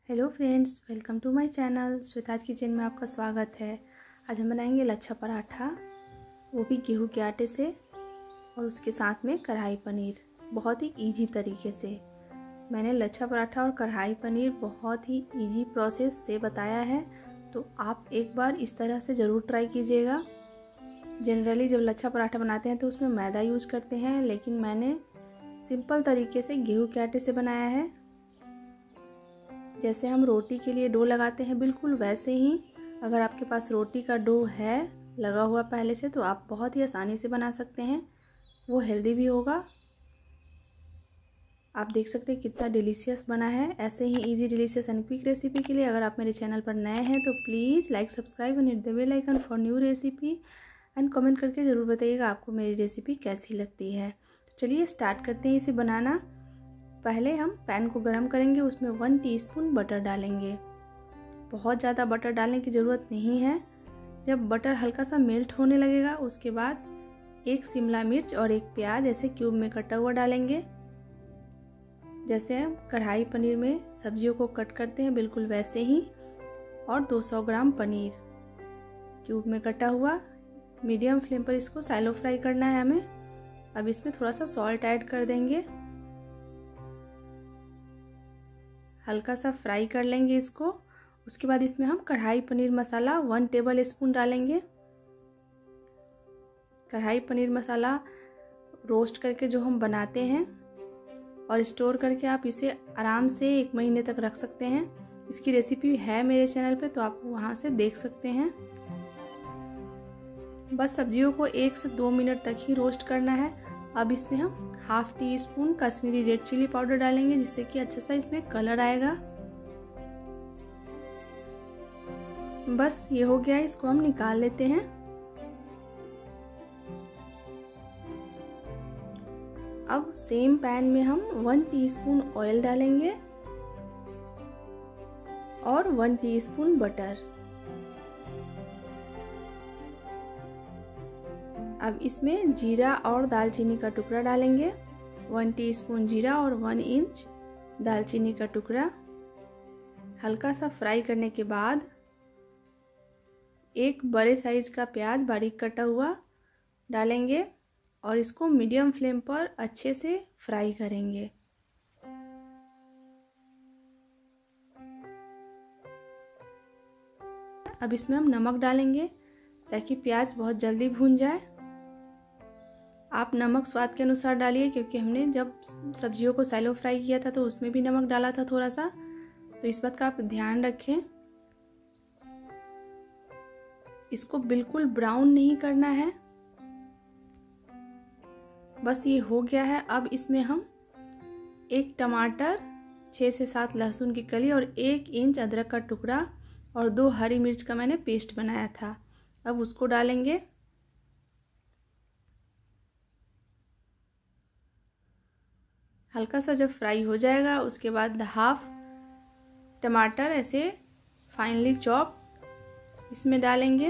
Hello friends, welcome to my channel Shweta's kitchen में आपका स्वागत है। आज हम बनाएंगे लच्छा पराठा, वो भी गेहूं के आटे से, और उसके साथ में कढ़ाई पनीर। बहुत ही इजी तरीके से मैंने लच्छा पराठा और कढ़ाई पनीर बहुत ही इजी प्रोसेस से बताया है, तो आप एक बार इस तरह से ज़रूर ट्राई कीजिएगा। जनरली जब लच्छा पराठा बनाते हैं तो उसमें मैदा यूज़ करते हैं, लेकिन मैंने सिंपल तरीके से गेहूं के आटे से बनाया है। जैसे हम रोटी के लिए डो लगाते हैं, बिल्कुल वैसे ही अगर आपके पास रोटी का डो है लगा हुआ पहले से, तो आप बहुत ही आसानी से बना सकते हैं। वो हेल्दी भी होगा। आप देख सकते हैं कितना डिलीशियस बना है। ऐसे ही easy delicious and quick recipe के लिए अगर आप मेरे चैनल पर नए हैं तो please like, subscribe and hit the bell icon for new recipe, and comment करके ज़रूर बताइएगा आपको मेरी रेसिपी कैसी लगती है। तो चलिए स्टार्ट करते हैं इसे बनाना। पहले हम पैन को गरम करेंगे, उसमें 1 टीस्पून बटर डालेंगे। बहुत ज़्यादा बटर डालने की ज़रूरत नहीं है। जब बटर हल्का सा मेल्ट होने लगेगा, उसके बाद 1 शिमला मिर्च और 1 प्याज ऐसे क्यूब में कटा हुआ डालेंगे। जैसे हम कढ़ाई पनीर में सब्जियों को कट करते हैं, बिल्कुल वैसे ही। और 200 ग्राम पनीर क्यूब में कटा हुआ। मीडियम फ्लेम पर इसको सैलो फ्राई करना है हमें। अब इसमें थोड़ा सा सॉल्ट ऐड कर देंगे, हल्का सा फ्राई कर लेंगे इसको। उसके बाद इसमें हम कढ़ाई पनीर मसाला 1 टेबल स्पून डालेंगे। कढ़ाई पनीर मसाला रोस्ट करके जो हम बनाते हैं और स्टोर करके आप इसे आराम से 1 महीने तक रख सकते हैं। इसकी रेसिपी है मेरे चैनल पे, तो आप वहाँ से देख सकते हैं। बस सब्जियों को 1 से 2 मिनट तक ही रोस्ट करना है। अब इसमें हम ½ teaspoon Kashmiri red chilli powder डालेंगे, जिससे कि अच्छा सा इसमें कलर आएगा। बस ये हो गया, इसको हम निकाल लेते हैं। अब सेम पैन में हम 1 टीस्पून ऑयल डालेंगे और 1 टीस्पून बटर। अब इसमें जीरा और दालचीनी का टुकड़ा डालेंगे। 1 टीस्पून जीरा और 1 इंच दालचीनी का टुकड़ा। हल्का सा फ्राई करने के बाद 1 बड़े साइज का प्याज बारीक कटा हुआ डालेंगे और इसको मीडियम फ्लेम पर अच्छे से फ्राई करेंगे। अब इसमें हम नमक डालेंगे ताकि प्याज बहुत जल्दी भून जाए। आप नमक स्वाद के अनुसार डालिए, क्योंकि हमने जब सब्जियों को सैलो फ्राई किया था तो उसमें भी नमक डाला था थोड़ा सा, तो इस बात का आप ध्यान रखें। इसको बिल्कुल ब्राउन नहीं करना है। बस ये हो गया है। अब इसमें हम 1 टमाटर, 6 से 7 लहसुन की कली और 1 इंच अदरक का टुकड़ा और 2 हरी मिर्च का मैंने पेस्ट बनाया था, अब उसको डालेंगे। हल्का सा जब फ्राई हो जाएगा, उसके बाद ½ टमाटर ऐसे फाइनली चॉप इसमें डालेंगे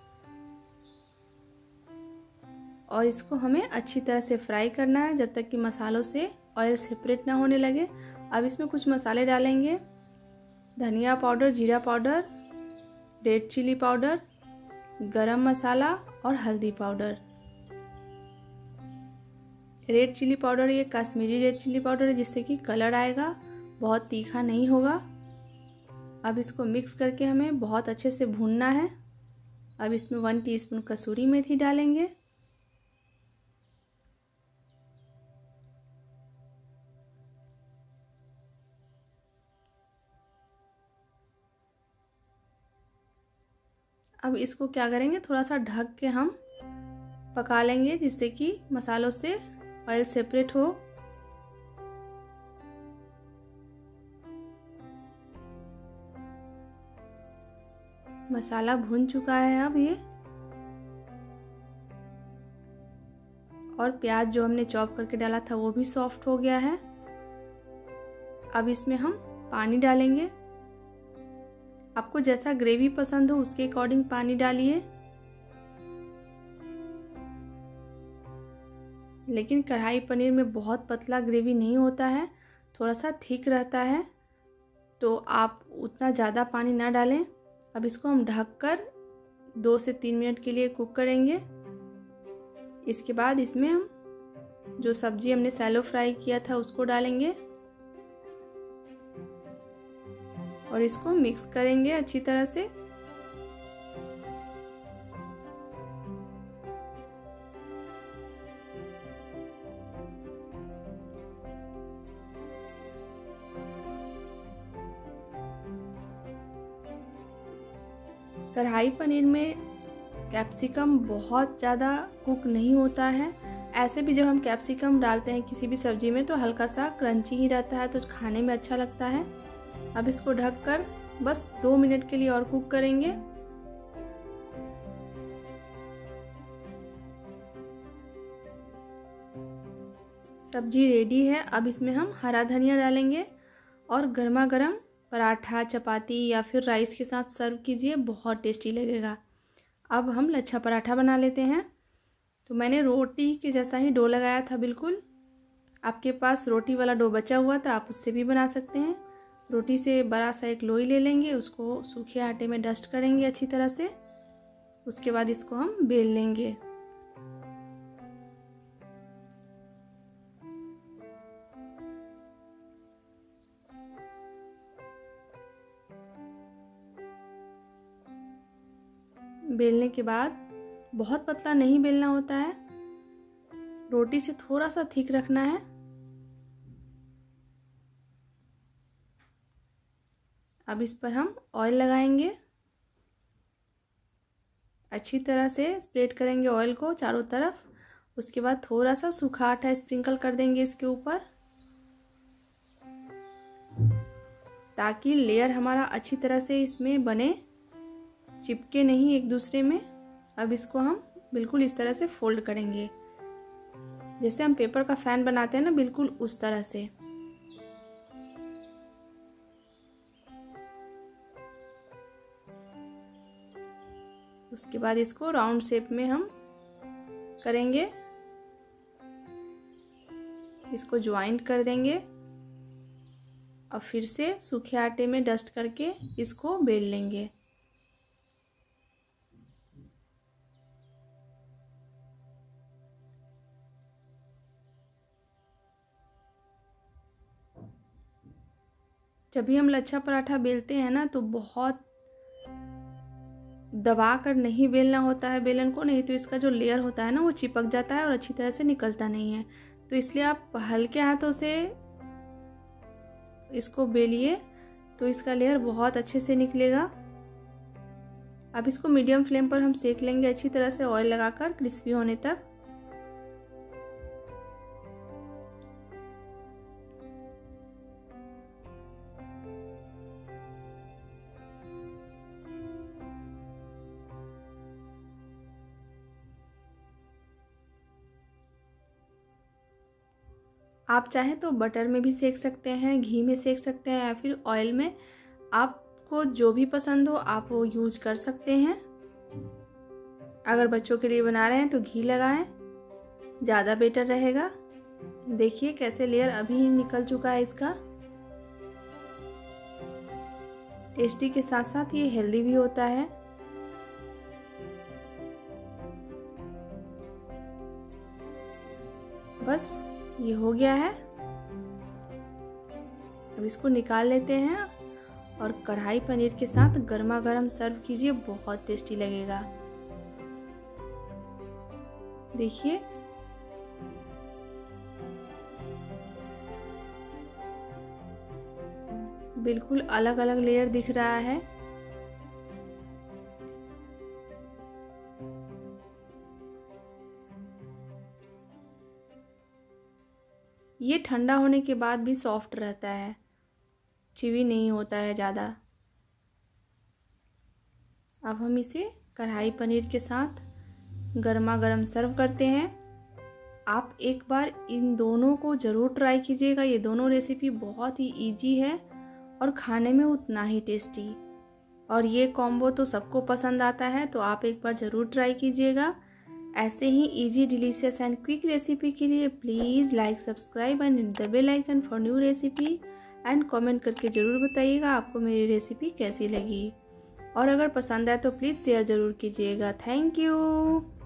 और इसको हमें अच्छी तरह से फ्राई करना है जब तक कि मसालों से ऑयल सेपरेट ना होने लगे। अब इसमें कुछ मसाले डालेंगे: धनिया पाउडर, जीरा पाउडर, रेड चिली पाउडर, गरम मसाला और हल्दी पाउडर। रेड चिली पाउडर ये कश्मीरी रेड चिली पाउडर है, जिससे कि कलर आएगा, बहुत तीखा नहीं होगा। अब इसको मिक्स करके हमें बहुत अच्छे से भूनना है। अब इसमें 1 टीस्पून कसूरी मेथी डालेंगे। अब इसको क्या करेंगे, थोड़ा सा ढक के हम पका लेंगे, जिससे कि मसालों से ऑयल सेपरेट हो। मसाला भून चुका है अब ये, और प्याज जो हमने चॉप करके डाला था वो भी सॉफ्ट हो गया है। अब इसमें हम पानी डालेंगे। आपको जैसा ग्रेवी पसंद हो उसके अकॉर्डिंग पानी डालिए, लेकिन कढ़ाई पनीर में बहुत पतला ग्रेवी नहीं होता है, थोड़ा सा थिक रहता है। तो आप उतना ज़्यादा पानी ना डालें। अब इसको हम ढककर 2 से 3 मिनट के लिए कुक करेंगे। इसके बाद इसमें हम जो सब्जी हमने सैलो फ्राई किया था उसको डालेंगे और इसको मिक्स करेंगे अच्छी तरह से। कढ़ाई पनीर में कैप्सिकम बहुत ज़्यादा कुक नहीं होता है। ऐसे भी जब हम कैप्सिकम डालते हैं किसी भी सब्ज़ी में तो हल्का सा क्रंची ही रहता है, तो खाने में अच्छा लगता है। अब इसको ढककर बस 2 मिनट के लिए और कुक करेंगे। सब्जी रेडी है। अब इसमें हम हरा धनिया डालेंगे और गर्मा गर्म पराठा, चपाती या फिर राइस के साथ सर्व कीजिए, बहुत टेस्टी लगेगा। अब हम लच्छा पराठा बना लेते हैं। तो मैंने रोटी के जैसा ही डो लगाया था बिल्कुल। आपके पास रोटी वाला डो बचा हुआ था, आप उससे भी बना सकते हैं। रोटी से बड़ा सा एक लोई ले लेंगे, उसको सूखे आटे में डस्ट करेंगे अच्छी तरह से। उसके बाद इसको हम बेल लेंगे। बेलने के बाद बहुत पतला नहीं बेलना होता है, रोटी से थोड़ा सा थिक रखना है। अब इस पर हम ऑयल लगाएंगे, अच्छी तरह से स्प्रेड करेंगे ऑयल को चारों तरफ। उसके बाद थोड़ा सा सूखा आटा स्प्रिंकल कर देंगे इसके ऊपर, ताकि लेयर हमारा अच्छी तरह से इसमें बने, चिपके नहीं एक दूसरे में। अब इसको हम बिल्कुल इस तरह से फोल्ड करेंगे, जैसे हम पेपर का फैन बनाते हैं ना, बिल्कुल उस तरह से। उसके बाद इसको राउंड शेप में हम करेंगे, इसको ज्वाइंट कर देंगे और फिर से सूखे आटे में डस्ट करके इसको बेल लेंगे। जब भी हम लच्छा पराठा बेलते हैं ना, तो बहुत दबा कर नहीं बेलना होता है बेलन को, नहीं तो इसका जो लेयर होता है ना वो चिपक जाता है और अच्छी तरह से निकलता नहीं है। तो इसलिए आप हल्के हाथों से इसको बेलिए तो इसका लेयर बहुत अच्छे से निकलेगा। अब इसको मीडियम फ्लेम पर हम सेक लेंगे अच्छी तरह से, ऑयल लगाकर क्रिस्पी होने तक। आप चाहें तो बटर में भी सेक सकते हैं, घी में सेक सकते हैं या फिर ऑयल में, आपको जो भी पसंद हो आप वो यूज़ कर सकते हैं। अगर बच्चों के लिए बना रहे हैं तो घी लगाएं, ज़्यादा बेटर रहेगा। देखिए कैसे लेयर अभी निकल चुका है इसका। टेस्टी के साथ साथ ये हेल्दी भी होता है। बस ये हो गया है। अब इसको निकाल लेते हैं और कढ़ाई पनीर के साथ गर्मा गर्म सर्व कीजिए, बहुत टेस्टी लगेगा। देखिए बिल्कुल अलग अलग लेयर दिख रहा है। ये ठंडा होने के बाद भी सॉफ्ट रहता है, चिवी नहीं होता है ज़्यादा। अब हम इसे कढ़ाई पनीर के साथ गर्मा गर्म सर्व करते हैं। आप एक बार इन दोनों को ज़रूर ट्राई कीजिएगा। ये दोनों रेसिपी बहुत ही इजी है और खाने में उतना ही टेस्टी, और ये कॉम्बो तो सबको पसंद आता है, तो आप एक बार ज़रूर ट्राई कीजिएगा। ऐसे ही easy, delicious and quick recipe के लिए please like, subscribe and hit the bell icon for new recipe and comment करके ज़रूर बताइएगा आपको मेरी रेसिपी कैसी लगी। और अगर पसंद आए तो प्लीज़ शेयर ज़रूर कीजिएगा। Thank you.